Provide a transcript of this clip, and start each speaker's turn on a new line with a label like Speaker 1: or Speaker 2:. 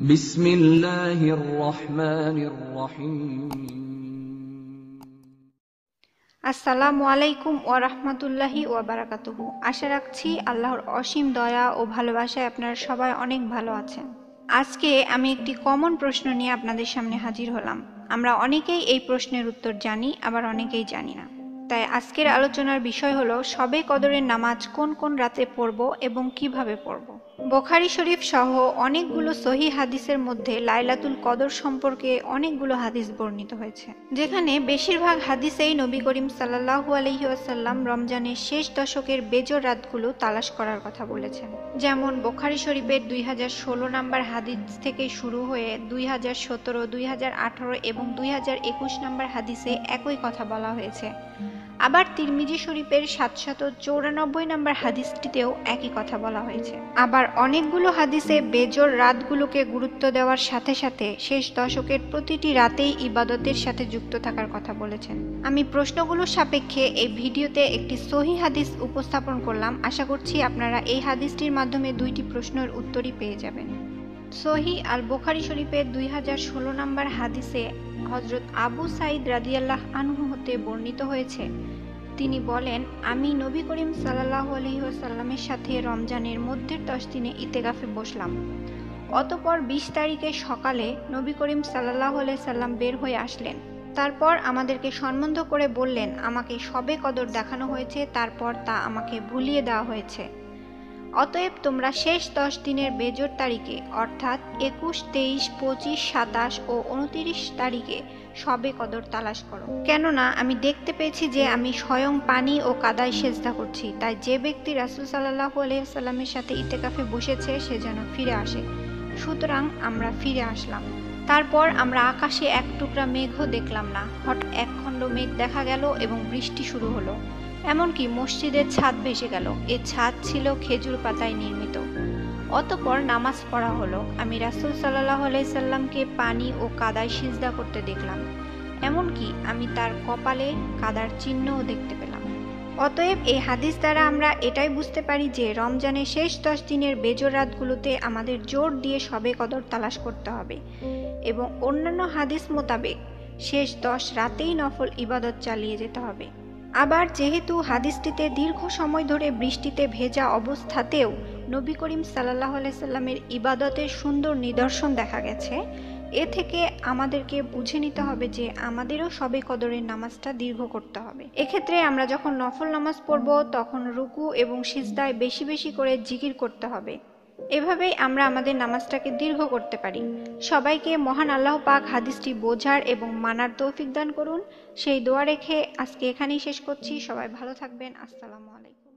Speaker 1: বিসমিল্লাহির রহমানির রহিম।
Speaker 2: আসসালামু আলাইকুম ওয়া রাহমাতুল্লাহি ওয়া বারাকাতুহু। আশা রাখছি আল্লাহর অসীম দয়া ও ভালোবাসায় আপনারা সবাই অনেক ভালো আছেন। আজকে আমি একটি কমন প্রশ্ন নিয়ে আপনাদের সামনে হাজির হলাম। আমরা অনেকেই এই প্রশ্নের উত্তর জানি, আবার অনেকেই জানি না। তাই আজকের আলোচনার বিষয় হলো শবে কদরের নামাজ কোন কোন রাতে পড়ব এবং কিভাবে পড়ব। বুখারী শরীফ সহ অনেকগুলো সহিহ হাদিসের মধ্যে লাইলাতুল কদর সম্পর্কে অনেকগুলো হাদিস বর্ণিত হয়েছে, যেখানে বেশিরভাগ হাদিসেই নবী করিম সাল্লাল্লাহু আলাইহি ওয়াসাল্লাম রমজানের শেষ দশকের বেজোড় রাতগুলো তালাশ করার কথা বলেছেন। যেমন বুখারী শরীফের 2016 নম্বর হাদিস থেকে শুরু হয়ে 2017, 2018 এবং 2021 নম্বর হাদিসে একই কথা বলা হয়েছে। আবার তিরমিজি শরীফের 794 নম্বর হাদিসটিতেও একই কথা বলা হয়েছে। আবার অনেকগুলো হাদিসে বেজোড় রাতগুলোকে গুরুত্ব দেওয়ার সাথে সাথে শেষ দশকের প্রতিটি রাতেই ইবাদতের সাথে যুক্ত থাকার কথা বলেছেন। আমি প্রশ্নগুলোর সাপেক্ষে এই ভিডিওতে একটি সহিহ হাদিস উপস্থাপন করলাম। আশা করছি আপনারা এই হাদিসটির মাধ্যমে দুইটি প্রশ্নের উত্তরই পেয়ে যাবেন। সহিহ আল বুখারী শরীফের 2016 নম্বর হাদিসে হযরত আবু সাঈদ রাদিয়াল্লাহু আনহু হতে বর্ণিত হয়েছে, তিনি বলেন, আমি নবী করিম সাল্লাল্লাহু আলাইহি ওয়াসাল্লামের সাথে রমজানের মধ্যের 10 দিনে ইতিকাফে বসলাম। অতঃপর 20 তারিখে সকালে নবী করিম সাল্লাল্লাহু আলাইহি সাল্লাম বের হয়ে আসলেন। তারপর আমাদেরকে সম্বোধন করে বললেন, আমাকে শবে কদর দেখানো হয়েছে, তারপর তা আমাকে ভুলিয়ে দেওয়া হয়েছে। অতএব তোমরা শেষ 10 দিনের বেজোড় তারিখে অর্থাৎ 21, 23, 25, 27 ও 29 তারিখে শবে কদর তালাশ করো। কেননা আমি দেখতে পেয়েছি যে আমি স্বয়ং পানি ও কাদায় সেজদা করছি। তাই যে ব্যক্তি রাসূল সাল্লাল্লাহু আলাইহি ওয়াসাল্লামের সাথে ইতিকাফে বসেছে সে যেন ফিরে আসে। সুতরাং আমরা ফিরে আসলাম। তারপর আমরা আকাশে এক টুকরা মেঘও দেখলাম না। হঠাৎ এক খণ্ড মেঘ দেখা গেল এবং বৃষ্টি শুরু হলো। এমনকি মসজিদের ছাদ ভেসে গেল। এ ছাদ ছিল খেজুর পাতায় নির্মিত। অতঃপর নামাজ পড়া হলো। আমি রাসূল সাল্লাল্লাহু আলাইহি সাল্লামকে পানি ও কাদায় সিজদা করতে দেখলাম। এমনকি আমি তার কপালে কাদার চিহ্নও দেখতে পেলাম। অতএব এই হাদিস দ্বারা আমরা এটাই বুঝতে পারি যে রমজানের শেষ 10 দিনের বেজোড় রাতগুলোতে আমাদের জোর দিয়ে শবে কদর তালাশ করতে হবে এবং অন্যান্য হাদিস মোতাবেক শেষ 10 রাতেই নফল ইবাদত চালিয়ে যেতে হবে। আবার যেহেতু হাদিসটিতে দীর্ঘ সময় ধরে বৃষ্টিতে ভেজা অবস্থাতেও নবী করিম সাল্লাল্লাহু আলাইহি সাল্লামের ইবাদতের সুন্দর নিদর্শন দেখা গেছে, এ থেকে আমাদেরকে বুঝে নিতে হবে যে আমাদেরও শবে কদরের নামাজটা দীর্ঘ করতে হবে। এক্ষেত্রে আমরা যখন নফল নামাজ পড়ব তখন রুকু এবং সিজদায় বেশি বেশি করে জিকির করতে হবে। এভাবেই আমরা আমাদের নামাজটাকে দীর্ঘ করতে পারি। সবাইকে মহান আল্লাহ পাক হাদিসটি বোঝার এবং মানার তৌফিক দান করুন, সেই দোয়া রেখে আজকে এখানেই শেষ করছি। সবাই ভালো থাকবেন। আসসালামু আলাইকুম।